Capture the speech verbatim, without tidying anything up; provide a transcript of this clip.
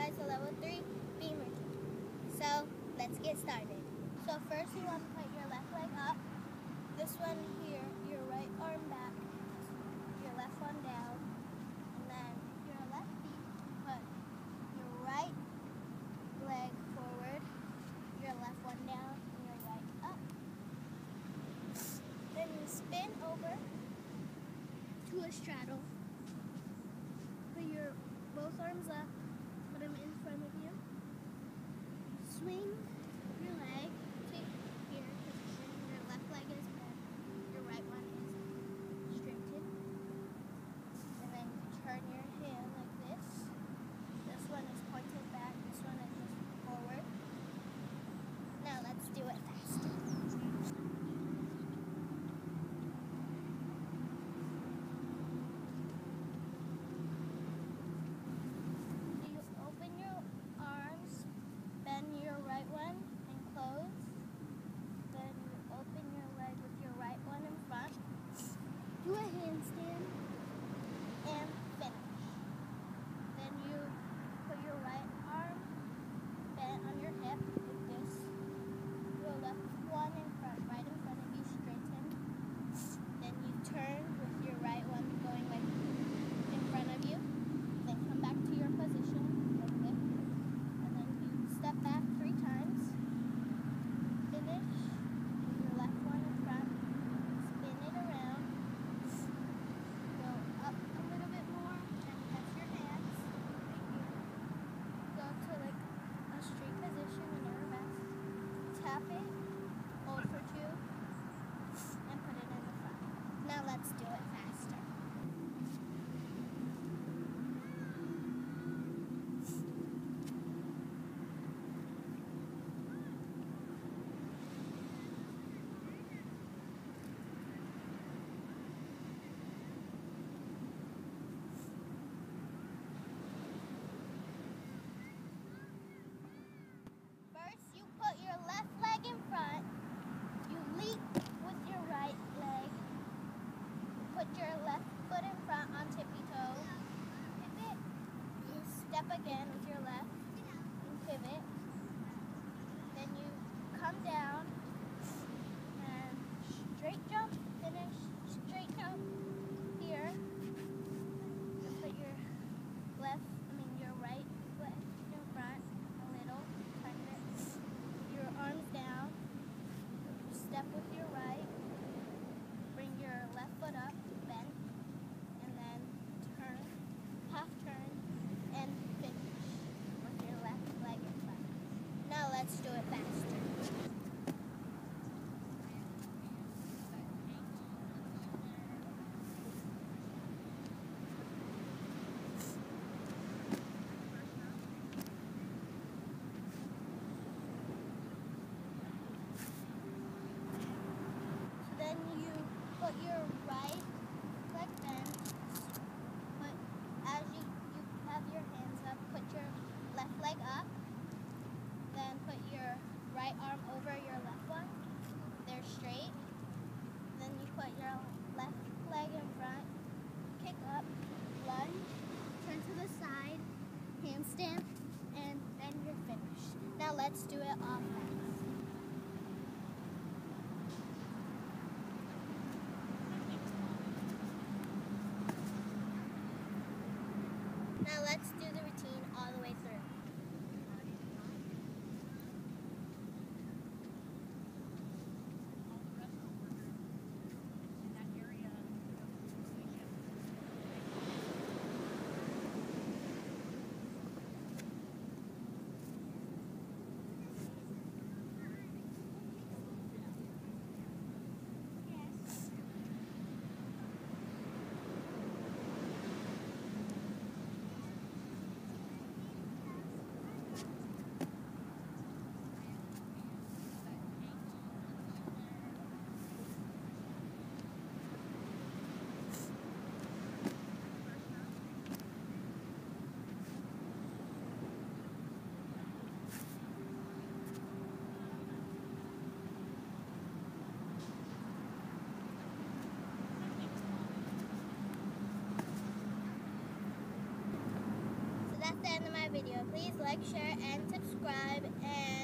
exercise a level three beam routine. So let's get started. So first you want to put your left leg up. This one here, your right arm back, your left one down, and then your left feet, put your right leg forward, your left one down, and your right up. Then you spin over to a straddle. Put your both arms up, put them in front of you. Swing your leg to here, position. Your left leg is bent, your right one is straightened. And then you turn your hand like this. This one is pointed back, this one is just forward. Now let's do it faster. Your right one and close. Then you open your leg with your right one in front. Do a handstand and finish. Then you put your right arm bent on your hip like this. Your left one in front, right in front of you, straighten. Then you turn with your right one going like in front of you. Then come back to your position like this. Step back three times, finish with your left one in front, spin it around, go up a little bit more and touch your hands, go to like a straight position in your rest, tap it, hold for two, and put it in the front. Now let's do it faster. You put your left leg in front, you leap with your right leg, put your left foot in front on tippy toe, pivot, you step again with your left, and pivot, then you come down, and straight jump, finish, straight jump, here, you put your left, I mean your right leg in front, a little, turn it. Your arms down, step with your right, bring your left foot up, bend, and then turn, half turn, and finish with your left leg in front. Now let's do it faster. Then you put your right leg bent, but as you, you have your hands up, put your left leg up, then put your right arm over your left one, they're straight, then you put your left leg in front, kick up, lunge, turn to the side, handstand, and then you're finished. Now let's do it all fast. Now let's do the routine all the way through. video. Please please like, share, and subscribe. And